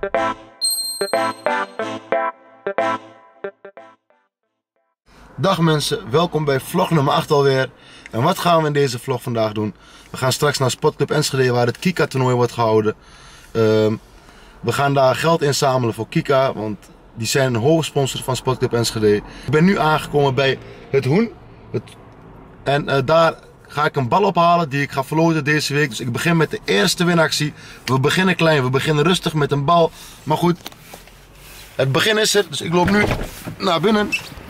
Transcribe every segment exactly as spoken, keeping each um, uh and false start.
Dag mensen, welkom bij vlog nummer acht alweer. En wat gaan we in deze vlog vandaag doen? We gaan straks naar Sportclub Enschede waar het Kika toernooi wordt gehouden. Um, we gaan daar geld inzamelen voor Kika, want die zijn een hoofdsponsor van Sportclub Enschede. Ik ben nu aangekomen bij het Hoen. Het... En uh, daar ga ik een bal ophalen die ik ga verloten deze week. Dus ik begin met de eerste winactie. We beginnen klein, we beginnen rustig met een bal. Maar goed, het begin is er, dus ik loop nu naar binnen.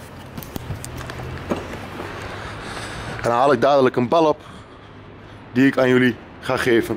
En dan haal ik dadelijk een bal op die ik aan jullie ga geven.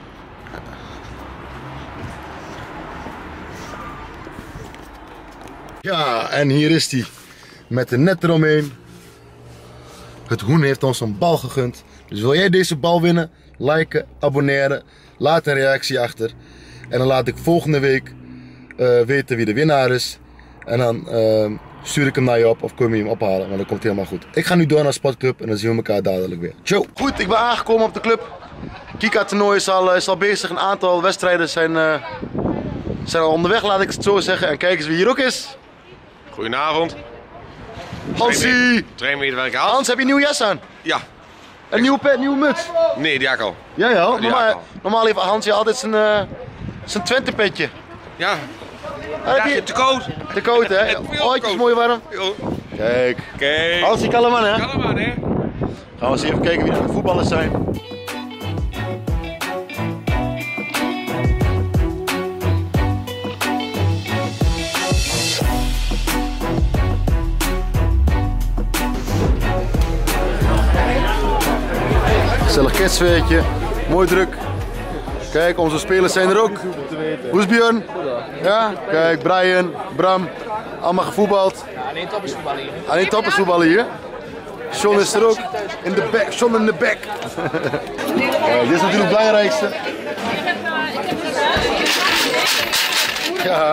Ja, en hier is die met de net eromheen. Het Hoen heeft ons een bal gegund. Dus wil jij deze bal winnen? Liken, abonneren, laat een reactie achter. En dan laat ik volgende week uh, weten wie de winnaar is. En dan uh, stuur ik hem naar je op of kom je hem ophalen, want dan komt het helemaal goed. Ik ga nu door naar Sportclub en dan zien we elkaar dadelijk weer. Ciao! Goed, ik ben aangekomen op de club. Kika toernooi is al, is al bezig. Een aantal wedstrijden zijn, uh, zijn al onderweg, laat ik het zo zeggen. En kijk eens wie hier ook is. Goedenavond. Hansie! Trainmedewerker Hans, heb je een nieuwe jas aan? Ja. Een nieuwe pet, nieuwe muts? Nee, die had ik al. Ja, ja. Die Normaal, had ik al. normaal heeft Hansje altijd zijn, uh, zijn Twente petje. Ja. Ah, heb je Te koud. te koud, hè? Ootjes mooi warm. Jo. Kijk. Kijk. Hansie Kalleman, hè? Kalleman, hè? Gaan we eens even kijken wie de voetballers zijn. Gezellig kerstfeestje, mooi druk. Kijk, onze spelers zijn er ook. Hoe is Björn? Ja, kijk, Brian, Bram, allemaal gevoetbald. Alleen toppers voetballen hier. Alleen toppers voetballen hier. Sean is er ook. In de back, Sean in de back. Kijk, dit is natuurlijk het belangrijkste. Ja.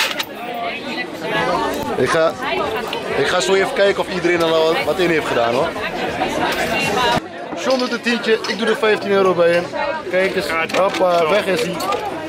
Ik ga, ik ga zo even kijken of iedereen er al wat in heeft gedaan, hoor. Sean doet een tientje, ik doe er vijftien euro bij hem. Kijk eens, hoppa, weg is hij.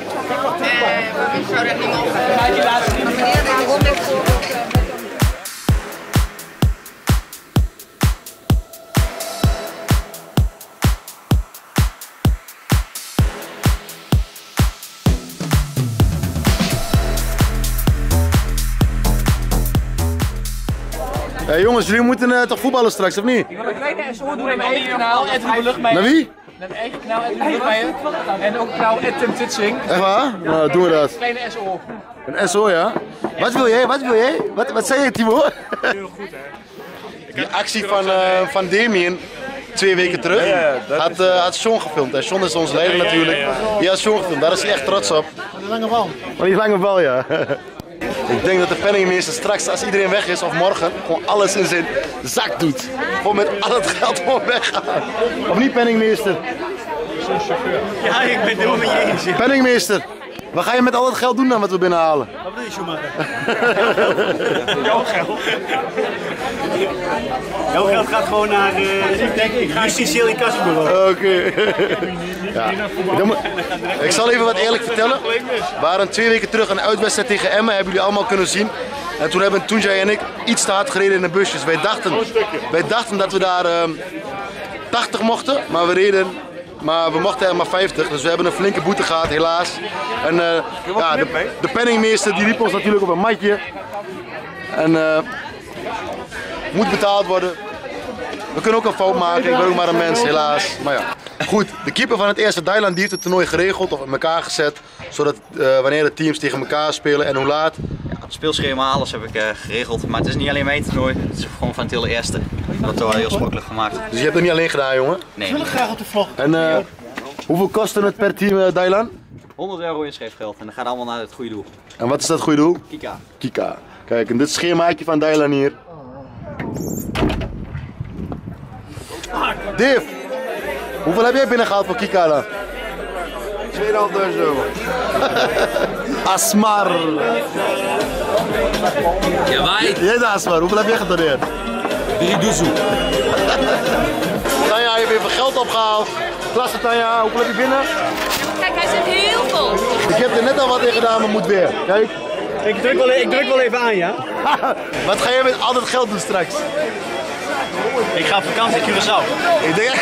Hey jongens, jullie moeten uh, toch voetballen straks, of niet? Ik wil een kleine S O doen in mijn eigen kanaal, Edwin de Luchtmeijer. Naar wie? Naar mijn eigen kanaal, Edwin de Luchtmeijer. En ook kanaal Tim Titsing. Echt waar? Nou, doen we dat. Kleine S O. Een S O, ja? Wat wil jij? Wat wil jij? Wat, wat zei je, Timo? Heel goed, hè? Die actie van, uh, van Damien, twee weken terug, Ja, ja, dat had, is- uh, had Sean gefilmd. Hè? Sean is onze leider natuurlijk. Die had Sean gefilmd, daar is hij echt trots op. Die lange bal. Maar die lange bal, ja. Ik denk dat de penningmeester straks, als iedereen weg is, of morgen, gewoon alles in zijn zak doet. Gewoon met al het geld gewoon weggaan. Of niet, penningmeester? Ja, ik ben het helemaal met je eens. Penningmeester, wat ga je met al het geld doen dan wat we binnenhalen? Wat bedoel je, Schumacher? Jouw geld. Jouw geld gaat gewoon naar uh, justitieel in kassenbureau. Oké. Ja. Dan moet- Ik zal even wat eerlijk vertellen. We waren twee weken terug een uitwedstrijd tegen Emmen, hebben jullie allemaal kunnen zien. En toen hebben Tunjay en ik iets te hard gereden in de busjes. Wij dachten, wij dachten dat we daar uh, tachtig mochten, maar we reden, maar we mochten er maar vijftig. Dus we hebben een flinke boete gehad, helaas. En uh, ja, de, de penningmeester die riep ons natuurlijk op een matje. En uh, moet betaald worden. We kunnen ook een fout maken, ik ben ook maar een mens, helaas. Maar ja, goed. De keeper van het eerste Dylan die heeft het toernooi geregeld of in elkaar gezet. Zodat uh, wanneer de teams tegen elkaar spelen en hoe laat. Het speelschema, alles heb ik uh, geregeld. Maar het is niet alleen mijn toernooi, het is gewoon van het hele eerste. Dat is wel heel smakelijk gemaakt. Dus je hebt het niet alleen gedaan, jongen. Nee, Ik wil graag op de vlog. En uh, hoeveel kostte het per team, uh, Dylan? honderd euro inschrijfgeld en dat gaat allemaal naar het goede doel. En wat is dat goede doel? Kika. Kika. Kijk, en dit schemaatje van Dylan hier. Div, hoeveel heb jij binnengehaald voor Kika dan? tweeduizend euro. Asmar. Ja, wij. Jij de Asmar, hoeveel heb jij gedoneerd? Drie doezoe. Tanja heeft even geld opgehaald. Klasse Tanja, hoeveel heb je binnen? Kijk, Hij zit heel vol. Ik heb er net al wat in gedaan, maar moet weer. Kijk. Ik druk wel, ik druk wel even aan, ja? Wat ga jij met al dat geld doen straks? Ik ga op vakantie in Curaçao. Ik denk...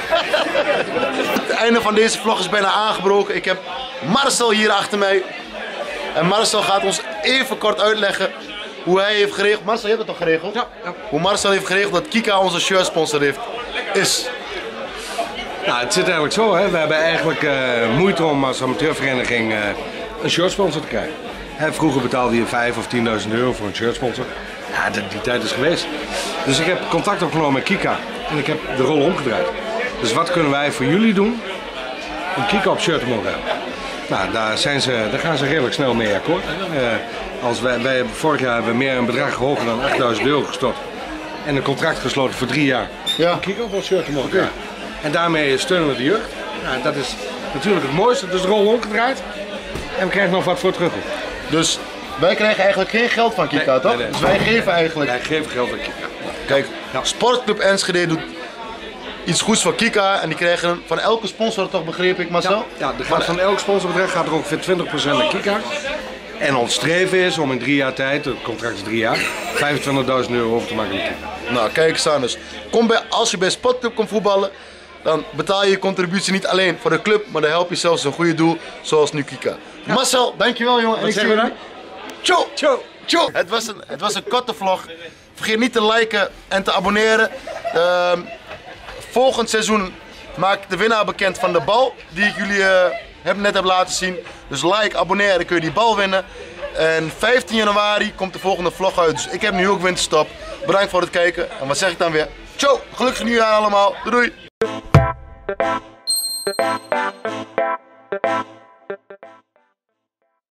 Het einde van deze vlog is bijna aangebroken. Ik heb Marcel hier achter mij. En Marcel gaat ons even kort uitleggen hoe hij heeft geregeld. Marcel, je hebt het toch geregeld? Ja, ja. Hoe Marcel heeft geregeld dat Kika onze shirt sponsor heeft. Is. Nou, het zit eigenlijk zo, hè. We hebben eigenlijk uh, moeite om als amateurvereniging uh, een shirtsponsor te krijgen. Hè, vroeger betaalde je vijf of tienduizend euro voor een shirtsponsor. Ja, die, die tijd is geweest. Dus ik heb contact opgenomen met Kika en ik heb de rol omgedraaid. Dus wat kunnen wij voor jullie doen om Kika op shirt te mogen hebben? Nou, daar, zijn ze, daar gaan ze redelijk snel mee akkoord. Uh, als wij, wij hebben vorig jaar hebben we meer een bedrag hoger dan achtduizend euro gestort. En een contract gesloten voor drie jaar Ja. om Kika op ons shirt te mogen krijgen. En daarmee steunen we de jeugd. Nou, dat is natuurlijk het mooiste. Dus de rol omgedraaid. En we krijgen nog wat voor terug. Dus wij krijgen eigenlijk geen geld van Kika, Nee, toch? nee, nee. Dus wij geven eigenlijk... Wij geven geld aan Kika. Kijk, Sportclub Enschede doet iets goeds voor Kika. En die krijgen van elke sponsor, toch begreep ik, Marcel? Ja, ja, er gaat van elk sponsorbedrag gaat er ongeveer twintig procent naar Kika. En ons streven is om in drie jaar tijd, het contract is drie jaar, vijfentwintigduizend euro over te maken met Kika. Nou, kijk eens aan. Dus kom bij, als je bij Sportclub komt voetballen, dan betaal je je contributie niet alleen voor de club, maar dan help je zelfs een goede doel, zoals nu Kika. Ja. Marcel, dankjewel jongen. Wat zeggen we dan? Ciao! Ciao! Ciao! Het was een, het was een korte vlog. Vergeet niet te liken en te abonneren. Uh, volgend seizoen maak ik de winnaar bekend van de bal die ik jullie uh, heb, net heb laten zien. Dus like, abonneer, dan kun je die bal winnen. En vijftien januari komt de volgende vlog uit. Dus ik heb nu ook winterstop. Bedankt voor het kijken. En wat zeg ik dan weer? Ciao! Gelukkig nieuwjaar allemaal. Doei doei!